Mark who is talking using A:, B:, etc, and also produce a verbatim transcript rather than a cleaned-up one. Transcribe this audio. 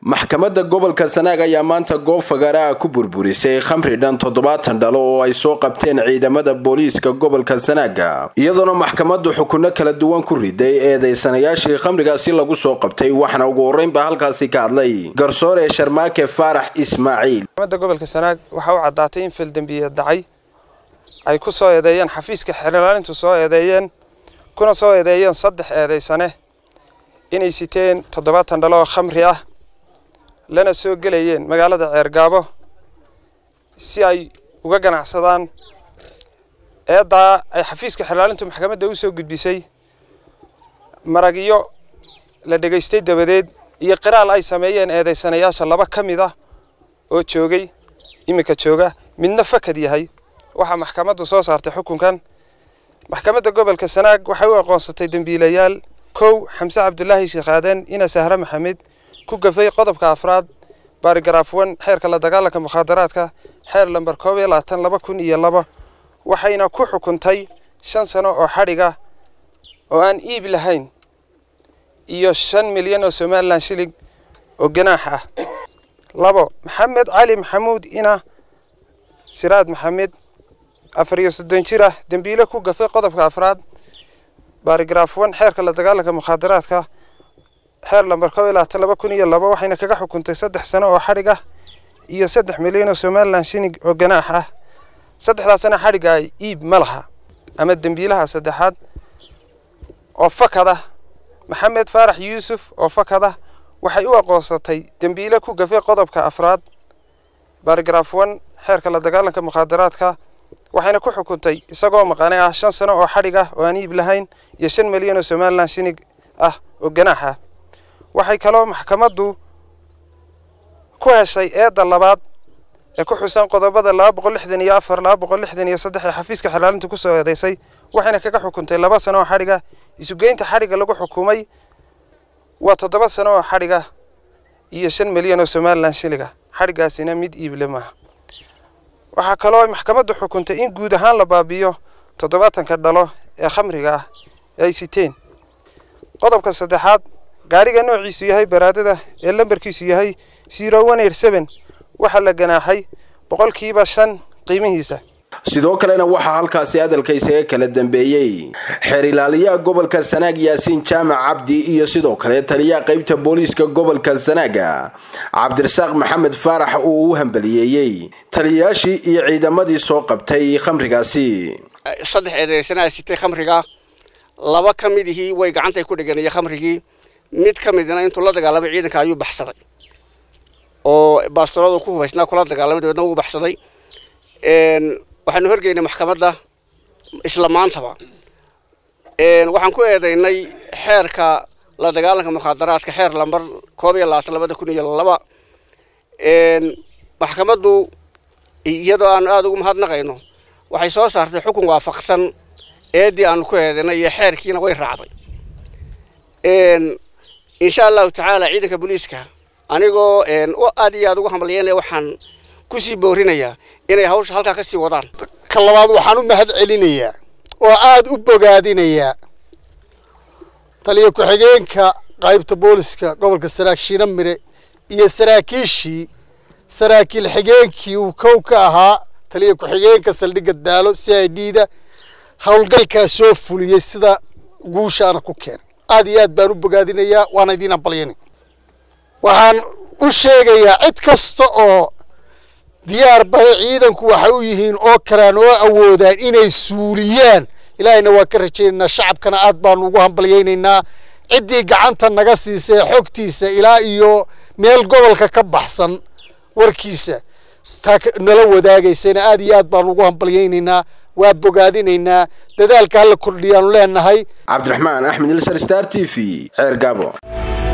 A: maxkamadda gobolka Sanaag ayaa maanta goob fagaara ku burburisay khamri dhan toddobaatan dhalo oo ay soo qabteen ciidamada booliiska gobolka Sanaag iyadoo maxkamaddu xukunno kala duwan ku riday eedeysanayaashii khamrigaasi lagu soo qabtay waxna ugu horeynba halkaasi ka hadlay garsoore Sharmaake Faarax Ismaaciil.
B: maxkamadda gobolka Sanaag waxa uu cadaatay in fil dambiye dhacay ay ku soo eedeeyeen xafiiska xeelaalintu soo eedeeyeen kuna soo eedeeyeen saddex eedeysane inay siteen toddobaatan dhalo khamri ah lana soo galayeen magaalada Ceergaabo si ay uga ganacsadaan eeda ay xafiiska xeelaalintu maxkamadda u soo gudbisay maragiyo la dhageystay dabadeed iyo qiraal ay sameeyeen eedeysanayaasha laba kamid ah oo joogay imika jooga midna fakad yahay waxa maxkamaddu soo saartay xukunkan. maxkamadda gobolka Sanaag waxay u aqoonsatay dambiilayaal kow Xamse Cabdullaahi Sheekh Aadan ina Sahra Maxamed ku gafay qodobka afraad baarigraaf one xeerka la dagaalanka mukhaadaraadka xeer lambar koob iyo labaatan laba kun iyo laba waxayna ku xukuntay shan sano oo xadhiga oo aan iib lahayn iyo shan milyan oo Somaliland shilling oo ganaax ah. labo Maxamed Cali Maxamuud ina Siraad Maxamed afar iyo soddon jir ah dambiile ku gafay qodobka afraad baarigraaf one xeerka la dagaalanka mukhaadaraadka xeer lambar koob iyo labaatan laba kun iyo laba waxayna kaga xukuntay saddex sano oo xadhiga iyo saddex milyan oo Somaliland shilling oo ganaax ah. saddexdaas sano xadhiga ay iib malaha ama dambiilaha saddexaad oo fakada Maxamed Faarax Yuusuf oo fakada waxay u aqoonsatay dambiile ku gafay qodobka afraad baarigraaf one xeerka la dagaalanka mukhaadaraadka waxayna ku xukuntay isagoo maqanay ah shan sano oo xadhiga oo aan iib lahayn iyo shan milyan oo Somaliland shilling ah oo ganaax ah. waxay kaloo maxkamaddu ku heshay eeda labaad ee ku xusan qodobada laba boqol lixdan iyo afar laba boqol lixdan iyo saddex ee xafiiska xeelaalintu ku soo eedeysay waxayna kaga xukuntay laba sano oo xadhiga isu geynta xadhiga lagu xukumay waa toddoba sano oo xadhiga iyo shan milyan oo Somaliland shilling xadhigaasina mid iib leh maaha. waxa kaloo maxkamaddu xukuntay in guud ahaan la baabiyo toddobaatan ka dhalo ee khamriga ah ay siteen. qodobka saddexaad gaariga noociisu yahay baraadada ee lambarkiisu yahay zero one eight seven waxa la ganaaxay boqolkiiba shan qiimihiisa.
A: sidoo kalena waxa halkaasi hadalkaysa kala dambeeyay xeer ilaaliyaha gobolka Sanaag Yaasiin Jaamac Cabdi iyo sidoo kale taliyaha qaybta booliiska gobolka Sanaag Cabdirasaaq Maxamed Faarax oo u hambaliyay taliyaashii iyo ciidamadii soo qabtay khamrigaasi.
C: saddex eedeysana sitay khamriga laba kamidii way gacanta ku dhiganay khamrigii mid kamidna intuu la dagaalamay ciidanka ayuu baxsaday oo baastoradu ku hubaysnaa kula dagaalamay dadna uu baxsaday. een waxaan horgeynay maxkamadda isla maantaba een waxaan ku eedeynay xeerka la dagaalanka mukhaadaraadka xeer lambar koob iyo labaatan laba kun iyo laba. een maxkamaddu iyadoo aan aad ugu mahadnaqayno waxay soo saartay xukun waafaqsan eedii aan ku eedeynay iyo xeerkiina way raacday. een insha Allah ta'ala ciidanka booliiska anigoo een oo aad iyo aad ugu hambalyeynay waxaan ku sii boorinayaa inay hawsha halka ka sii wadaan.
D: ka labaad waxaan u mahad celinayaa oo aad u bogaadinayaa taliye ku xigeenka qaybta booliska gobolka Sanaag Shiina Mire iyo saraakiishii saraakiil xigeenkii uu kow ka ahaa taliye ku xigeenka saldhigga Daalo C I D da hawlgalka soo fuliyay sida guushaana ku keenay. aad iyo aad baan u bogaadinayaa waana idin ambalyeynay. waxaan u sheegayaa cid kasta oo diyaar bay ciidanku waxa u yihiin oo karaan oo awoodaan inay suuliyaan ilaahayna waa ka rajaynaynaa shacabkana aad baan ugu hambalyeynaa. cidii gacanta naga siisay xogtiisa ilaa iyo meel gobolka ka baxsan warkiisa nala wadaagaysayna aad iyo aad baan ugu hambalyeynaa waa bogaadinaynaa dadaalka la kordhiyaan leenahay.
A: Cabdiraxmaan Axmed Star T V Ceergaabo.